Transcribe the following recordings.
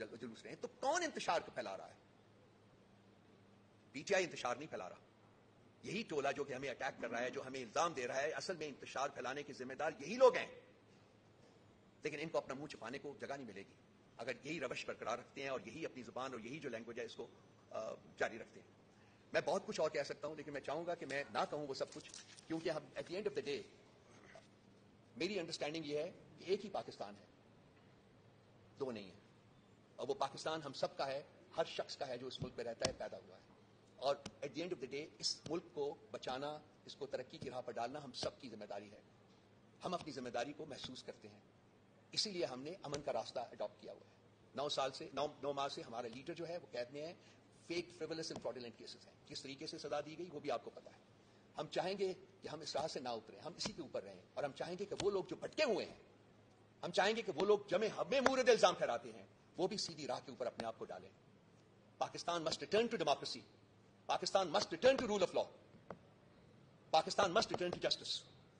جلوس رہے ہیں، تو کون انتشار کو پھیلا رہا ہے؟ پی ٹی آئی انتشار نہیں پھیلا رہا. یہی ٹولہ جو کہ ہمیں اٹیک کر رہا ہے، جو ہمیں الزام دے رہا ہے، اصل میں انتشار پھیلانے کے ذمہ دار یہی لوگ ہیں. لیکن ان کو اپنا منہ چھپانے کو جگہ نہیں ملے گی اگر یہی روش برقرار رکھتے ہیں اور یہی اپنی زبان اور یہی جو لینگویج ہے اس کو جاری رکھتے ہیں. میں بہت کچھ اور کہہ سکتا ہوں، لیکن میں چاہوں گا کہ میں نہ کہوں وہ سب کچھ، کیونکہ ہم at the end of the day میری انڈرسٹینڈنگ یہ ہے کہ ایک ہی پاکستان ہے، دو نہیں ہے. اور وہ پاکستان ہم سب کا ہے، ہر شخص کا ہے جو اس ملک میں رہتا ہے، پیدا ہوا ہے. اور at the end of the day اس ملک کو بچانا، اس کو ترقی کی راہ پر ڈالنا ہم سب کی ذمہ داری ہے. ہم اپنی ذمہ داری کو محسوس کرتے ہیں، اسی لیے ہم نے امن کا راستہ اڈاپٹ کیا ہوا ہے. 9 ماہ سے ہمارا لیڈر جو ہے وہ قید میں ہے. Fake frivolous and fraudulent cases ہیں. کس طریقے سے سزا دی گئی وہ بھی آپ کو پتا ہے. ہم چاہیں گے کہ ہم اس راہ سے نہ اتریں، ہم اسی کے اوپر رہیں. اور ہم چاہیں گے کہ وہ لوگ جو بھٹکے ہوئے ہیں، ہم چاہیں گے کہ وہ لوگ ہمیں مورد الزام ٹھہراتے ہیں، وہ بھی سیدھی راہ کے اوپر اپنے آپ کو ڈالیں. Pakistan must return to democracy. Pakistan must return to rule of law. Pakistan must return to justice.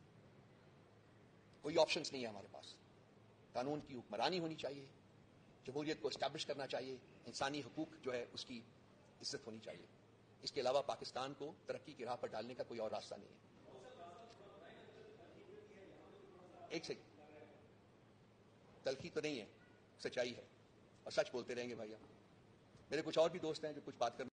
کوئی آپشنز نہیں ہے ہمارے پاس. قانون کی حکمرانی ہونی چاہیے، جمہوریت کو اسٹیبلش کرنا چاہیے، انسانی حقوق جو ہے اس کی عزت ہونی چاہیے. اس کے علاوہ پاکستان کو ترقی کی راہ پر ڈالنے کا کوئی اور راستہ نہیں ہے. ایک سیکنڈ، تلخی تو نہیں ہے، سچائی ہے، اور سچ بولتے رہیں گے بھائی. میرے کچھ اور بھی دوست ہیں جو کچھ بات کرنے